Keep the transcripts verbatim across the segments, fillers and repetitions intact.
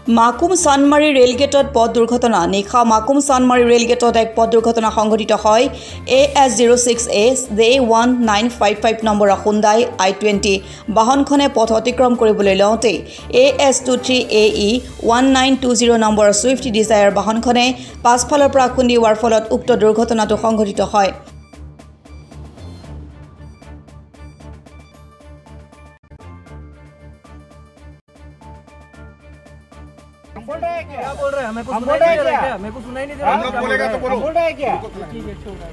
মাকুম চানমাৰী ৰেলগেটত পথ দুৰ্ঘটনা নিশা মাকুম চানমাৰী ৰেলগেটত এক পথ দুৰ্ঘটনা সংঘটিত হয় A S zero' six A J one nine five five নম্বৰৰ হুণ্ডাই আই টুৱেণ্টি বাহনখনে পথ অতিক্ৰম কৰিবলৈ লওঁতে A S two three A E one nine two zero' নম্বৰৰ ছুইফ্ট ডিজায়াৰ বাহনখনে পাছফালৰ পৰা খুন্দি হোৱাৰ ফলত উক্ত দুৰ্ঘটনাটো সংঘটিত হয়। बोल रहे हैं क्या बोल रहे हैं हमें कुछ सुनाई नहीं दे रहा क्या मेरे को सुनाई नहीं दे रहा हम लोग बोलेगा तो बोलो बोल रहे हैं क्या ठीक है छोड़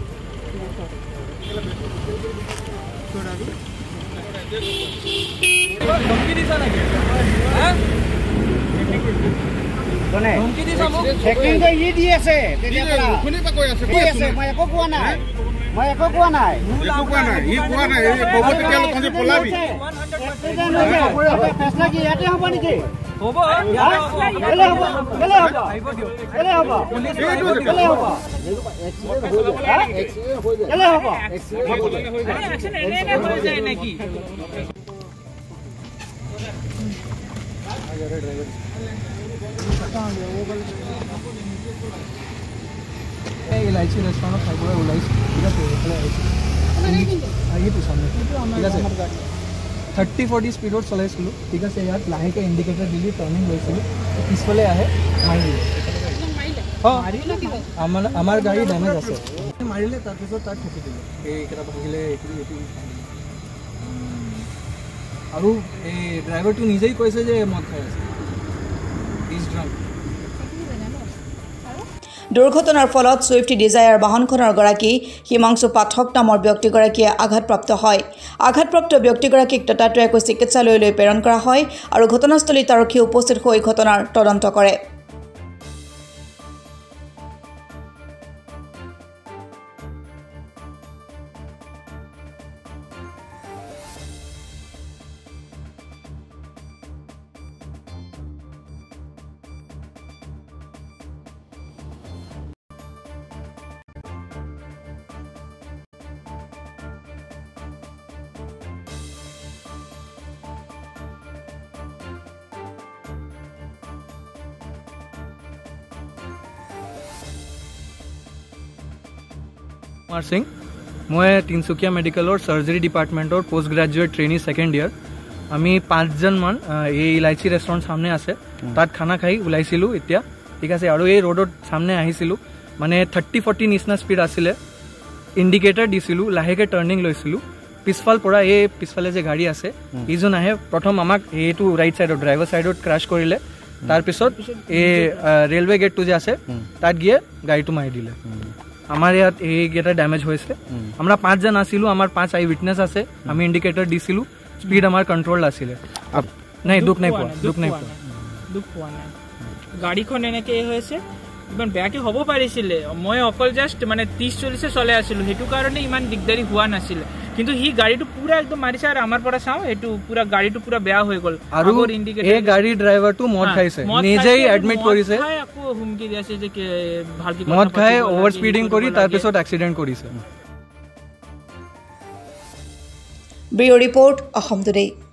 छोड़ा दी धमकी दिसा ना क्या हैं कोने धमकी दिसा मो चेकिंग का ये दिए से तेरे पड़ा कोने पे कोई ऐसे कोई ऐसे मैं को कोना है मैं को कोना है को कोना है ये कोना है ये बहुत के लोग कौन से बोला भी फैसला की याते हम बन के होबो केले होबो केले होबो केले होबो केले होबो एक्सीडेंट हो जाए एक्सीडेंट हो जाए केले होबो एक्सीडेंट एने हो जाए नाकी अरे ड्राइवर कहां गया वो बल ए इलायची रेस्टोरेंट खाई बोला इलायची ठीक है ये तो सामने ठीक है थर्टी फोर्टी स्पीडत चलाइছিলোঁ ঠিক আছে ইয়াত লাহেকৈ ইণ্ডিকেটৰ দিলি টাৰ্নিং লৈছিলোঁ পিছফালে আহে মাৰিলে আমাৰ আমাৰ গাড়ী ডেমেজ আছে মাৰিলে তাৰপিছত তাত ঠুকি দিলে এইকেইটা ভাগিলে আৰু এই ড্ৰাইভাৰটো নিজেই কৈছে যে মদ খাই আছে ইজ ড্ৰাংক। দুৰ্ঘটনাৰ ফলত ছুইফ্ট ডিজায়াৰ বাহনখনৰ গৰাকী হিমাংশু পাঠক নামৰ ব্যক্তিগৰাকীয়ে আঘাতপ্ৰাপ্ত হয়। আঘাতপ্ৰাপ্ত ব্যক্তিগৰাকীক ততাতৈয়াকৈ চিকিৎসালয়লৈ প্ৰেৰণ কৰা হয় আৰু ঘটনাস্থলীত আৰক্ষী উপস্থিত হৈ ঘটনাৰ তদন্ত কৰে। कुमार सिंह मैं तिनसुकिया मेडिकलर सर्जरी डिपार्टमेंटर post graduate trainee second year आमी पाँचजन मान ये इलायची रेस्टोरेंट सामने आसे तात खाना खाई उलाइसिलु इत्या ठीक আছে আৰু এই रोडत सामने आहिसिलु माने थर्टी फोर्टी निसना स्पीड आसिले इंडिकेटर दिसिलु लाहेके टर्निंग लैसिलु पिछफाल পৰা এই পিছফালে যে গাড়ী আছে ইজন আহে প্ৰথম আমাক এইটো ৰাইট সাইডত ড্ৰাইভাৰ সাইডত ক্ৰাশ কৰিলে তাৰ পিছত এই ৰেলৱে গেটটো যে আছে তাত গিয়ে গাড়ীটো মাৰি দিলে। আমার ইয়াত এইকেইটা ড্যামেজ হয়েছে আমরা পাঁচজন আসিলো আমার পাঁচ আই উইটনেস আছে আমি ইন্ডিকেটর দিছিলো স্পিড আমার কন্ট্রোল আছিলে নাই দুখ নাই পোৱা দুখ নাই পোৱা দুখ পোৱা নাই গাড়ীখন এনেকে হয়েছে ইমান বেয়াকে হ'ব পাৰিছিলে মই অকল জাস্ট মানে ত্ৰিশ চল্লিশ চলে আছিলো হেতু কাৰণে ইমান দিগদাৰি হোৱা নাছিলে কিন্তু হি গাড়ীটো পুৰা একদম মাৰিছে আৰু আমাৰ পৰা চাও এটো পুৰা গাড়ীটো পুৰা বেয়া হৈ গল আৰু এই গাড়ী ড্ৰাইভাৰটো মদ খাইছে নিজেই এডমিট কৰিছে আকৌ হুমকি দিছে যে ভালকৈ মদ খাই ওভাৰ স্পিডিং কৰি তাৰ পিছত এক্সিডেন্ট কৰিছে। Bureau report Assam today.